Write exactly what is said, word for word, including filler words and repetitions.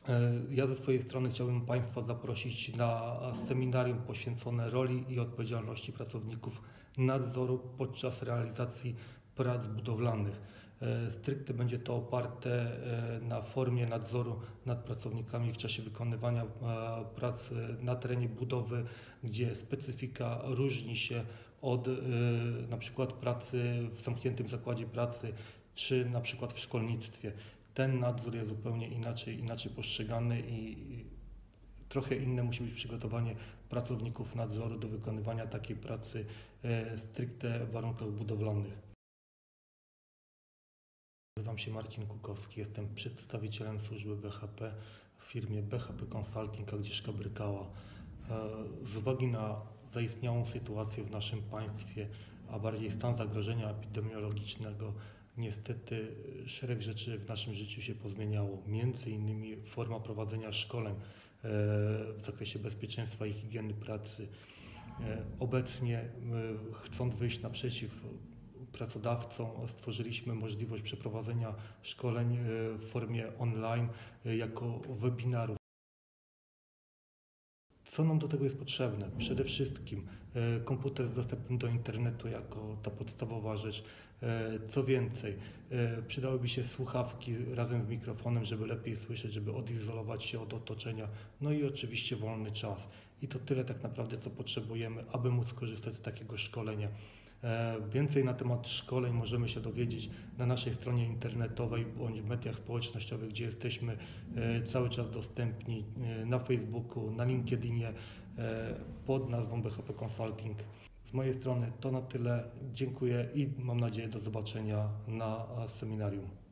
Ja ze swojej strony chciałbym Państwa zaprosić na seminarium poświęcone roli i odpowiedzialności pracowników nadzoru podczas realizacji prac budowlanych. Stricte będzie to oparte na formie nadzoru nad pracownikami w czasie wykonywania prac na terenie budowy, gdzie specyfika różni się od na przykład pracy w zamkniętym zakładzie pracy czy na przykład w szkolnictwie. Ten nadzór jest zupełnie inaczej, inaczej postrzegany i trochę inne musi być przygotowanie pracowników nadzoru do wykonywania takiej pracy stricte w warunkach budowlanych. Nazywam się Marcin Kukowski, jestem przedstawicielem służby B H P w firmie B H P Consulting Agnieszka-Brykała. Z uwagi na zaistniałą sytuację w naszym państwie, a bardziej stan zagrożenia epidemiologicznego, niestety szereg rzeczy w naszym życiu się pozmieniało. Między innymi forma prowadzenia szkoleń w zakresie bezpieczeństwa i higieny pracy. Obecnie, chcąc wyjść naprzeciw pracodawcom, stworzyliśmy możliwość przeprowadzenia szkoleń w formie online jako webinarów. Co nam do tego jest potrzebne? Przede wszystkim komputer z dostępem do internetu jako ta podstawowa rzecz. Co więcej, przydałyby się słuchawki razem z mikrofonem, żeby lepiej słyszeć, żeby odizolować się od otoczenia. No i oczywiście wolny czas. I to tyle tak naprawdę, co potrzebujemy, aby móc korzystać z takiego szkolenia. Więcej na temat szkoleń możemy się dowiedzieć na naszej stronie internetowej bądź w mediach społecznościowych, gdzie jesteśmy cały czas dostępni na Facebooku, na LinkedInie pod nazwą B H P Consulting. Z mojej strony to na tyle. Dziękuję i mam nadzieję do zobaczenia na seminarium.